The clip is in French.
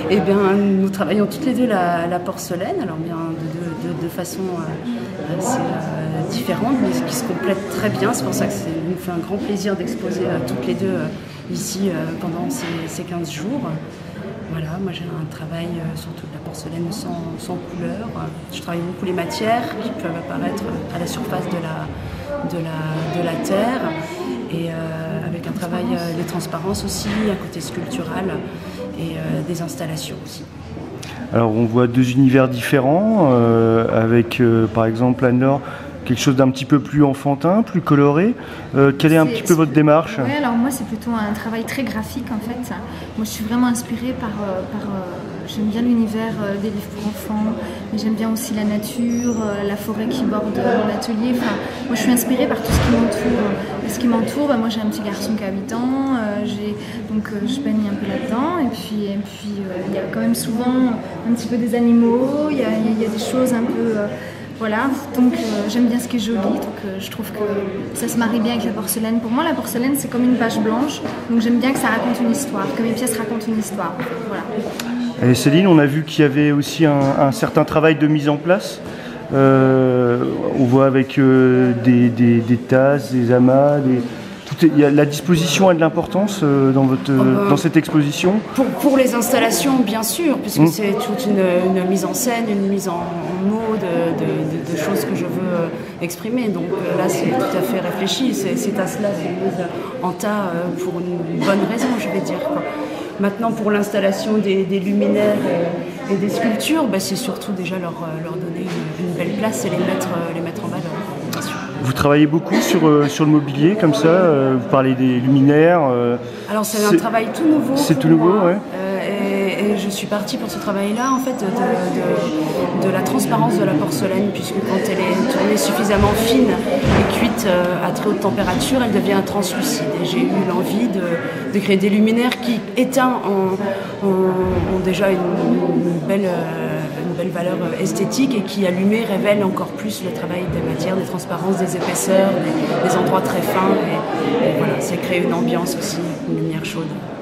Et bien, nous travaillons toutes les deux la porcelaine, alors bien de façon assez différente, mais qui se complètent très bien. C'est pour ça que ça nous fait un grand plaisir d'exposer toutes les deux ici pendant ces 15 jours. Voilà, moi j'ai un travail surtout de la porcelaine sans couleur. Je travaille beaucoup les matières qui peuvent apparaître à la surface de la terre et avec un travail des transparences aussi, un côté sculptural et des installations aussi. Alors on voit deux univers différents, avec par exemple Anne-Laure, quelque chose d'un petit peu plus enfantin, plus coloré. Quelle est un petit peu votre démarche? Oui, alors moi c'est plutôt un travail très graphique en fait. Moi je suis vraiment inspirée par j'aime bien l'univers des livres pour enfants, mais j'aime bien aussi la nature, la forêt qui borde mon atelier. Enfin, moi je suis inspirée par tout ce qui m'entoure. Et ce qui m'entoure, moi j'ai un petit garçon qui a 8 ans, donc je baigne un peu là-dedans. Et puis il y a quand même souvent un petit peu des animaux, il y a des choses un peu... Voilà, donc j'aime bien ce qui est joli, donc je trouve que ça se marie bien avec la porcelaine. Pour moi, la porcelaine, c'est comme une page blanche, donc j'aime bien que ça raconte une histoire, que mes pièces racontent une histoire. Voilà. Et Céline, on a vu qu'il y avait aussi un certain travail de mise en place. On voit avec des tasses, des amas, la disposition a de l'importance dans cette exposition. Pour les installations, bien sûr, puisque c'est toute une mise en scène, une mise en mots de choses que je veux exprimer. Donc là, c'est tout à fait réfléchi. Ces tasses-là sont mises en tas pour une bonne raison, je vais dire, quoi. Maintenant, pour l'installation des luminaires et des sculptures, c'est surtout déjà leur donner une belle place et les mettre en valeur, bien sûr. Vous travaillez beaucoup sur le mobilier, comme ça, vous parlez des luminaires. Alors c'est un travail tout nouveau. C'est tout nouveau, oui. Et je suis partie pour ce travail-là, en fait, de la transparence de la porcelaine, puisque quand elle est tournée suffisamment fine et cuite à très haute température, elle devient translucide. Et j'ai eu l'envie de créer des luminaires qui, éteints, ont déjà une belle valeur esthétique et qui, allumés, révèlent encore plus le travail des matières, des transparences, des épaisseurs, des endroits très fins. Et voilà, c'est créer une ambiance aussi, une lumière chaude.